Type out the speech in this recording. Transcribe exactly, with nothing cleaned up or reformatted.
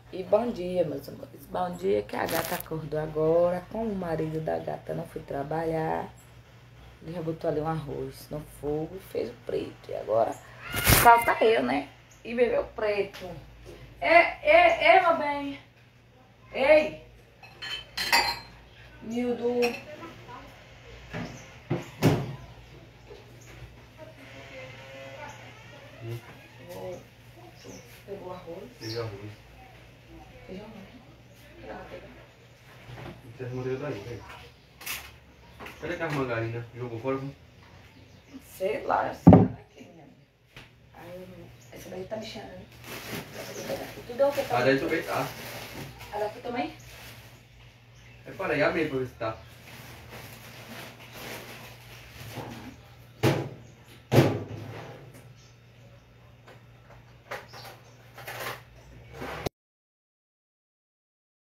E bom dia, meus amores. Bom dia, que a gata acordou agora. Como o marido da gata não foi trabalhar, ele já botou ali um arroz no fogo e fez o preto. E agora falta eu, né? E bebeu preto. Ei, ei, ei, meu bem. Ei. Nildo. Hum. Vou... Pegou arroz. Peguei arroz. Feijão não. Não, pega. Você arrumou daí, velho. Cadê aquela margarina? Jogou fora? Sei lá, eu sei lá aqui, minha amiga. Aí, essa daí tá me chamando. Tudo é o que tá? Ah, daí também tá. A daqui também? É, para aí, abre aí pra ver se tá.